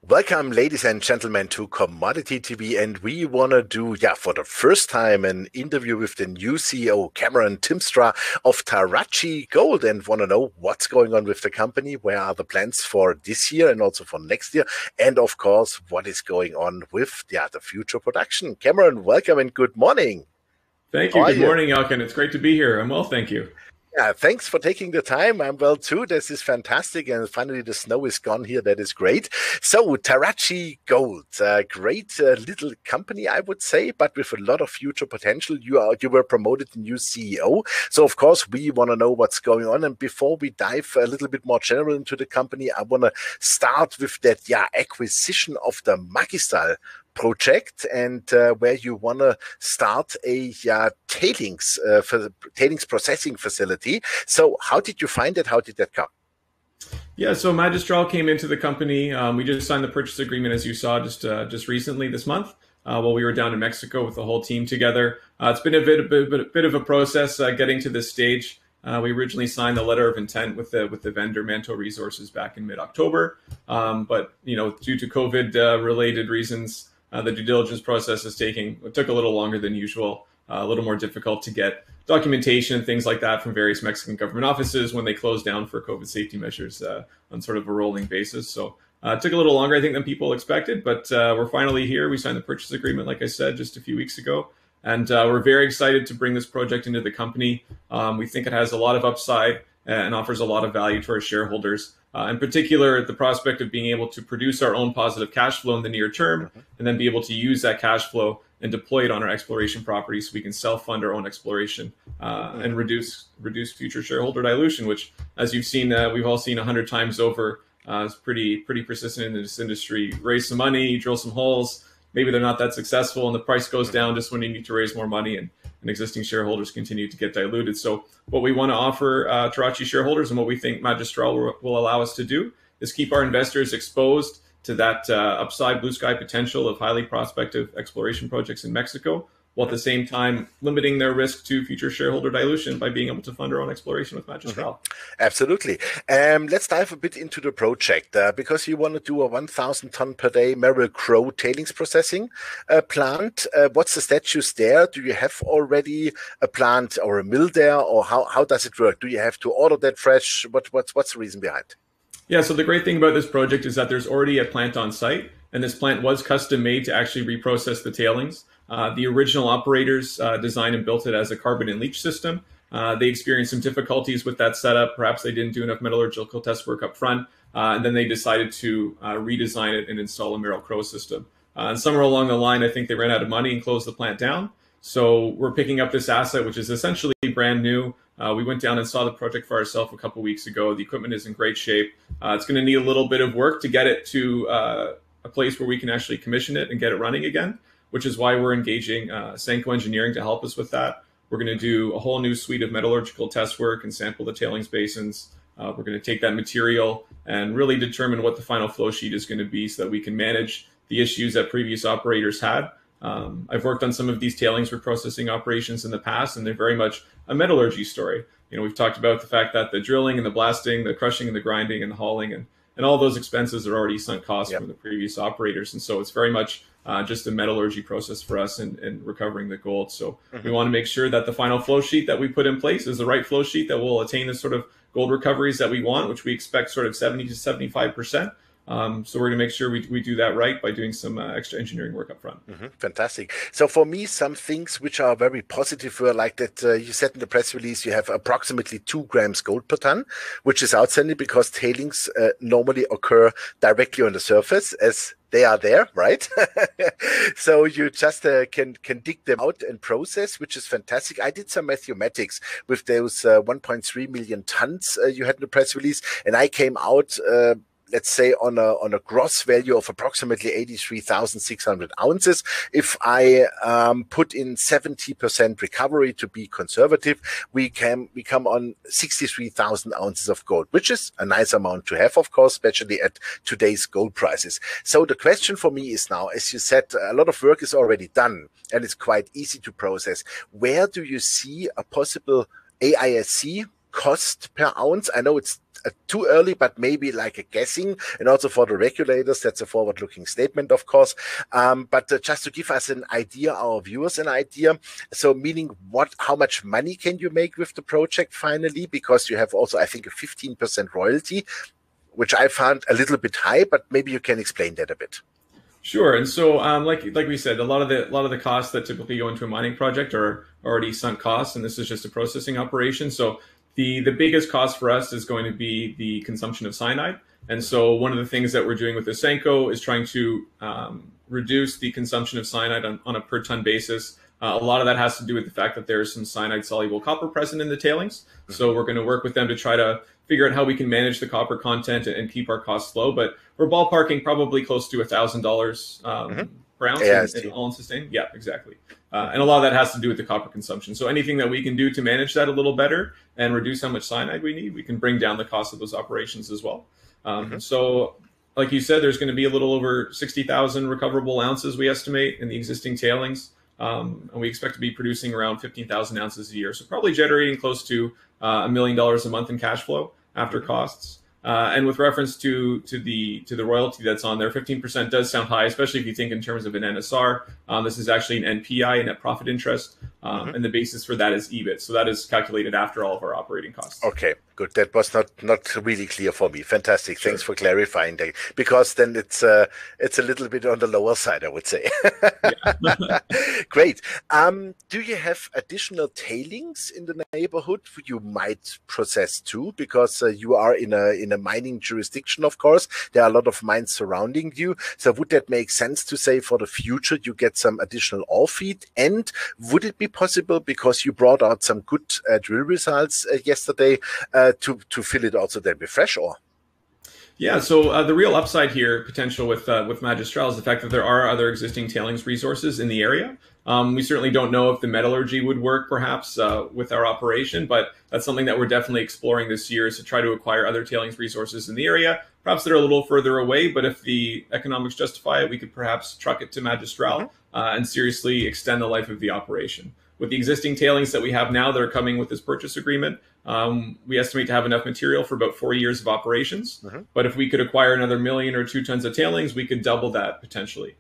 Welcome, ladies and gentlemen, to Commodity TV, and we want to do, for the first time, an interview with the new CEO, Cameron Timstra of Taraqi Gold, and want to know what's going on with the company, where are the plans for this year and also for next year, and of course, what is going on with the future production. Cameron, welcome and good morning. Thank you. Good morning, Elkin. It's great to be here. I'm well, thank you. Yeah, thanks for taking the time. I'm well too. This is fantastic. And finally, the snow is gone here. That is great. So Taraqi Gold, a great little company, I would say, but with a lot of future potential. You were promoted new CEO. So, of course, we want to know what's going on. And before we dive a little bit more general into the company, I want to start with that acquisition of the Magistral project, and where you want to start a tailings processing facility. So how did you find it? How did that come? Yeah, so Magistral came into the company. We just signed the purchase agreement, as you saw, just recently this month, while we were down in Mexico with the whole team together. It's been a bit of a process getting to this stage. We originally signed the letter of intent with the vendor Manto Resources back in mid-October, but due to COVID related reasons, the due diligence process took a little longer than usual, a little more difficult to get documentation and things like that from various Mexican government offices when they closed down for COVID safety measures on sort of a rolling basis. So it took a little longer, I think, than people expected, but we're finally here. We signed the purchase agreement, like I said, just a few weeks ago. And we're very excited to bring this project into the company. We think it has a lot of upside and offers a lot of value to our shareholders. In particular, the prospect of being able to produce our own positive cash flow in the near term, and then be able to use that cash flow and deploy it on our exploration properties so we can self-fund our own exploration and reduce future shareholder dilution, which, as you've seen, we've all seen 100 times over. Is pretty persistent in this industry. Raise some money, drill some holes. Maybe they're not that successful, and the price goes down just when you need to raise more money, and existing shareholders continue to get diluted. So what we want to offer Taraqi shareholders, and what we think Magistral will allow us to do, is keep our investors exposed to that upside blue sky potential of highly prospective exploration projects in Mexico, while at the same time limiting their risk to future shareholder dilution by being able to fund our own exploration with Magistral. Absolutely. Let's dive a bit into the project, because you want to do a 1,000 ton per day Merrill-Crowe tailings processing plant. What's the status there? Do you have already a plant or a mill there, or how does it work? Do you have to order that fresh? What's the reason behind? Yeah, so the great thing about this project is that there's already a plant on site, and this plant was custom made to actually reprocess the tailings. The original operators designed and built it as a carbon-in-leach system. They experienced some difficulties with that setup. Perhaps they didn't do enough metallurgical test work up front, and then they decided to redesign it and install a Merrill-Crowe system. And somewhere along the line, I think they ran out of money and closed the plant down. So we're picking up this asset, which is essentially brand new. We went down and saw the project for ourselves a couple weeks ago. The equipment is in great shape. It's going to need a little bit of work to get it to a place where we can actually commission it and get it running again, which is why we're engaging Senko Engineering to help us with that. We're going to do a whole new suite of metallurgical test work and sample the tailings basins. We're going to take that material and really determine what the final flow sheet is going to be so that we can manage the issues that previous operators had. I've worked on some of these tailings reprocessing operations in the past, and they're very much a metallurgy story. We've talked about the fact that the drilling and the blasting, the crushing and the grinding and the hauling and all those expenses are already sunk costs from the previous operators. And so it's very much just a metallurgy process for us in recovering the gold. So we want to make sure that the final flow sheet that we put in place is the right flow sheet that will attain the sort of gold recoveries that we want, which we expect sort of 70 to 75%. So we're going to make sure we do that right by doing some extra engineering work up front. Fantastic. So for me, some things which are very positive were like that you said in the press release, you have approximately 2 grams gold per ton, which is outstanding because tailings normally occur directly on the surface as they are there, right? So you just can dig them out and process, which is fantastic. I did some mathematics with those 1.3 million tons you had in the press release, and I came out let's say on a gross value of approximately 83,600 ounces. If I put in 70% recovery to be conservative, we come on 63,000 ounces of gold, which is a nice amount to have, of course, especially at today's gold prices. So the question for me is now, as you said, a lot of work is already done and it's quite easy to process. Where do you see a possible AISC cost per ounce? I know it's too early, but maybe like a guessing, and also for the regulators, that's a forward-looking statement, of course. But just to give us an idea, our viewers an idea, so meaning how much money can you make with the project finally? Because you have also, I think, a 15% royalty, which I found a little bit high, but maybe you can explain that a bit. Sure. And so, like we said, a lot of the costs that typically go into a mining project are already sunk costs, and this is just a processing operation. So the biggest cost for us is going to be the consumption of cyanide. And so one of the things that we're doing with Ausenco is trying to reduce the consumption of cyanide on a per ton basis. A lot of that has to do with the fact that there's some cyanide soluble copper present in the tailings. So we're going to work with them to try to figure out how we can manage the copper content and keep our costs low. But we're ballparking probably close to $1,000 per ounce in all-in sustain. Yeah, exactly. And a lot of that has to do with the copper consumption. So anything that we can do to manage that a little better and reduce how much cyanide we need, we can bring down the cost of those operations as well. So like you said, there's going to be a little over 60,000 recoverable ounces, we estimate, in the existing tailings. And we expect to be producing around 15,000 ounces a year. So probably generating close to $1 million a month in cash flow after costs. And with reference to the royalty that's on there, 15% does sound high, especially if you think in terms of an NSR. This is actually an NPI, net profit interest, and the basis for that is EBIT. So that is calculated after all of our operating costs. Okay, good. That was not really clear for me. Fantastic. Sure. Thanks for clarifying that, because then it's a little bit on the lower side, I would say. Great. Do you have additional tailings in the neighborhood you might process too? Because you are in a mining jurisdiction, of course. There are a lot of mines surrounding you. So would that make sense to say for the future you get some additional ore feed? And would it be possible, because you brought out some good drill results yesterday, to fill it also then with fresh ore? Yeah, so the real upside here, potential with Magistral, is the fact that there are other existing tailings resources in the area. We certainly don't know if the metallurgy would work, perhaps, with our operation, but that's something that we're definitely exploring this year, is to try to acquire other tailings resources in the area. Perhaps they're a little further away, but if the economics justify it, we could perhaps truck it to Magistral and seriously extend the life of the operation. With the existing tailings that we have now that are coming with this purchase agreement, we estimate to have enough material for about 4 years of operations. But if we could acquire another 1 million or 2 tons of tailings, we could double that potentially.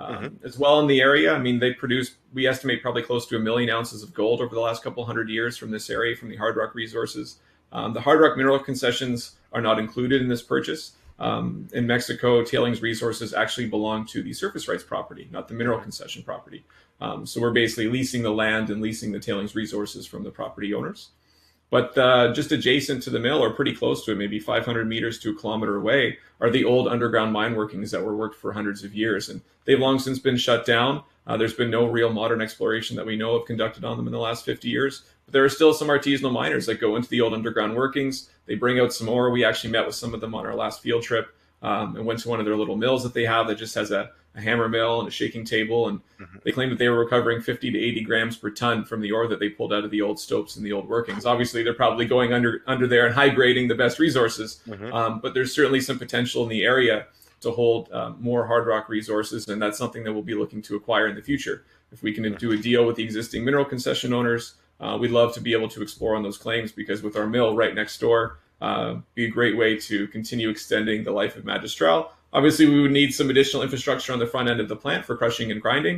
As well in the area, I mean, we estimate probably close to 1 million ounces of gold over the last couple hundred years from this area, from the hard rock resources. The hard rock mineral concessions are not included in this purchase. In Mexico, tailings resources actually belong to the surface rights property, not the mineral concession property. So we're basically leasing the land and leasing the tailings resources from the property owners. But just adjacent to the mill, or pretty close to it, maybe 500 meters to a kilometer away, are the old underground mine workings that were worked for hundreds of years. And they've long since been shut down. There's been no real modern exploration that we know of conducted on them in the last 50 years. But there are still some artisanal miners that go into the old underground workings. They bring out some ore. We actually met with some of them on our last field trip and went to one of their little mills that they have that just has a hammer mill and a shaking table. And they claim that they were recovering 50 to 80 grams per ton from the ore that they pulled out of the old stopes and the old workings. Obviously, they're probably going under there and high grading the best resources. But there's certainly some potential in the area to hold more hard rock resources. And that's something that we'll be looking to acquire in the future. If we can do a deal with the existing mineral concession owners, we'd love to be able to explore on those claims, because with our mill right next door, be a great way to continue extending the life of Magistral. Obviously, we would need some additional infrastructure on the front end of the plant for crushing and grinding,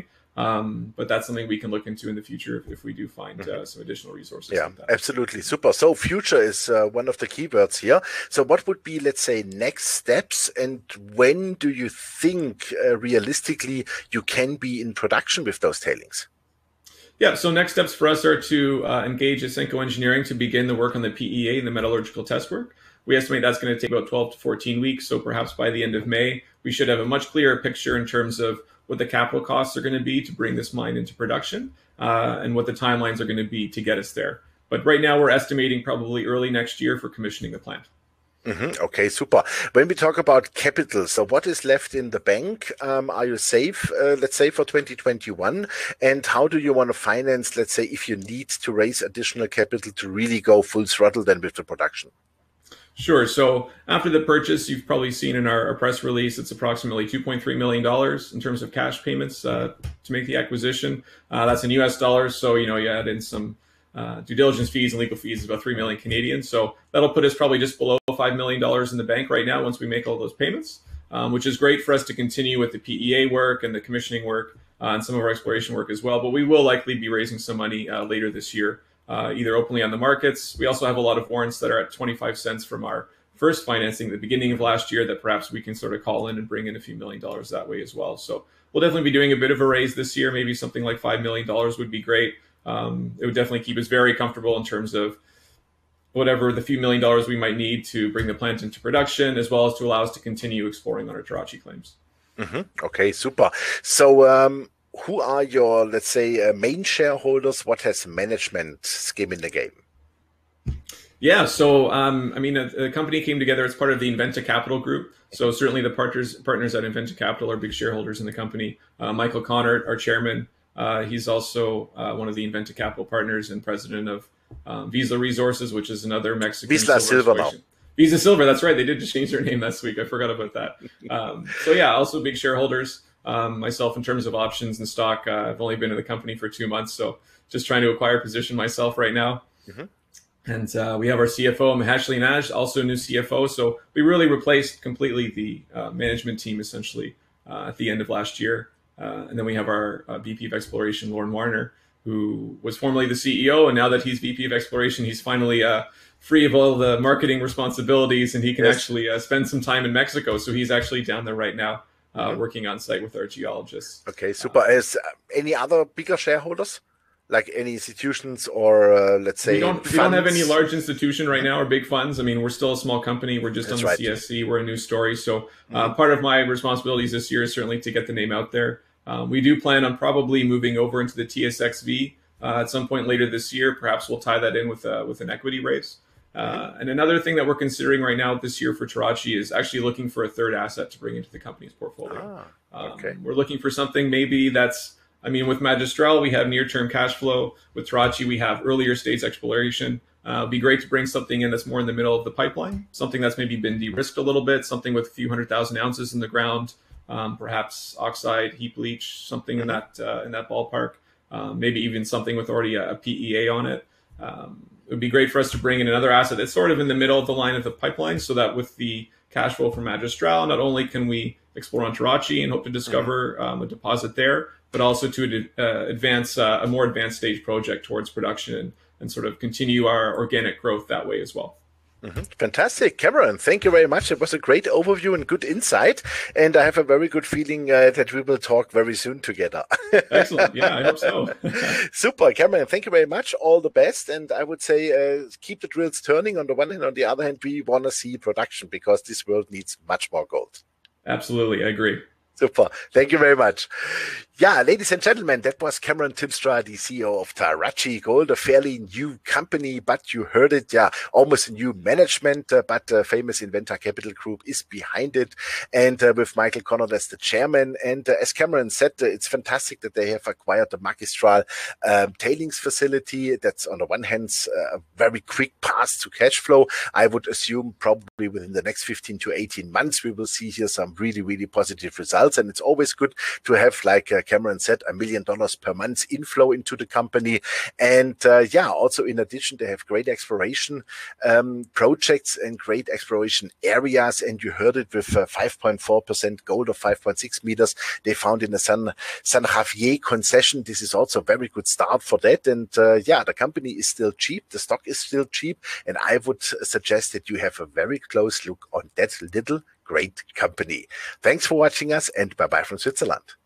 but that's something we can look into in the future if we do find some additional resources. Yeah, like that. Absolutely. Super. So future is one of the keywords here. So what would be, let's say, next steps, and when do you think realistically you can be in production with those tailings? Yeah, so next steps for us are to engage Ausenco Engineering to begin the work on the PEA and the metallurgical test work. We estimate that's going to take about 12 to 14 weeks. So perhaps by the end of May, we should have a much clearer picture in terms of what the capital costs are going to be to bring this mine into production and what the timelines are going to be to get us there. But right now, we're estimating probably early next year for commissioning the plant. Okay, super. When we talk about capital, so what is left in the bank? Are you safe, let's say, for 2021? And how do you want to finance, let's say, if you need to raise additional capital to really go full throttle then with the production? Sure. So after the purchase, you've probably seen in our press release, it's approximately $2.3 million in terms of cash payments to make the acquisition. That's in US dollars. So, you add in some due diligence fees and legal fees is about 3 million Canadian. So that'll put us probably just below $5 million in the bank right now once we make all those payments, which is great for us to continue with the PEA work and the commissioning work and some of our exploration work as well. But we will likely be raising some money later this year, either openly on the markets. We also have a lot of warrants that are at 25 cents from our first financing at the beginning of last year that perhaps we can sort of call in and bring in a few $1 million that way as well. So we'll definitely be doing a bit of a raise this year. Maybe something like $5 million would be great. It would definitely keep us very comfortable in terms of whatever the few $1 million we might need to bring the plant into production, as well as to allow us to continue exploring on our Tarachi claims. Okay, super. So who are your, let's say, main shareholders? What has management skin in the game? Yeah, so I mean, the company came together as part of the Inventa Capital Group. So certainly the partners at Inventa Capital are big shareholders in the company. Michael Connor, our chairman, he's also one of the Inventa Capital partners and president of Vizsla Resources, which is another Mexican Vizsla Silver now. Vizsla Silver, that's right. They did just change their name last week. I forgot about that. So yeah, also big shareholders. Myself, in terms of options and stock, I've only been in the company for 2 months, so just trying to acquire position myself right now. And we have our CFO, Mahashli Naj, also a new CFO. So we really replaced completely the management team, essentially, at the end of last year. And then we have our VP of Exploration, Lauren Warner, who was formerly the CEO. And now that he's VP of Exploration, he's finally free of all the marketing responsibilities, and he can actually spend some time in Mexico. So he's actually down there right now working on site with our geologists. Okay, super. Is any other bigger shareholders? Like any institutions or let's say we don't have any large institution right now or big funds. I mean, we're still a small company. We're just on the CSC. We're a new story. So part of my responsibilities this year is certainly to get the name out there. We do plan on probably moving over into the TSXV at some point later this year. Perhaps we'll tie that in with an equity raise. And another thing that we're considering right now this year for Tarachi is actually looking for a third asset to bring into the company's portfolio. We're looking for something maybe that's, I mean, with Magistral, we have near-term cash flow. With Tarachi, we have earlier stage exploration. It'd be great to bring something in that's more in the middle of the pipeline, something that's maybe been de-risked a little bit, something with a few 100,000 ounces in the ground, perhaps oxide, heap leach, something in that ballpark. Maybe even something with already a PEA on it. It would be great for us to bring in another asset that's sort of in the middle of the line of the pipeline, so that with the cash flow from Magistral, not only can we explore on Tarachi and hope to discover a deposit there, but also to advance a more advanced stage project towards production and sort of continue our organic growth that way as well. Fantastic. Cameron, thank you very much. It was a great overview and good insight. And I have a very good feeling that we will talk very soon together. Excellent. Yeah, I hope so. Super. Cameron, thank you very much. All the best. And I would say keep the drills turning on the one hand. On the other hand, we want to see production because this world needs much more gold. Absolutely. I agree. Super. Thank you very much. Yeah, ladies and gentlemen, that was Cameron Timstra, the CEO of Tarachi Gold, a fairly new company, but you heard it, yeah, almost a new management, but famous Inventa Capital Group is behind it, and with Michael Connor as the chairman. And as Cameron said, it's fantastic that they have acquired the Magistral tailings facility. That's on the one hand a very quick path to cash flow. I would assume probably within the next 15 to 18 months, we will see here some really, really positive results. And it's always good to have, like Cameron said, $1 million per month inflow into the company. And yeah, also in addition, they have great exploration projects and great exploration areas. And you heard it with 5.4% gold of 5.6 meters they found in the San Javier concession. This is also a very good start for that. And yeah, the company is still cheap. The stock is still cheap. And I would suggest that you have a very close look on that little great company. Thanks for watching us, and bye-bye from Switzerland.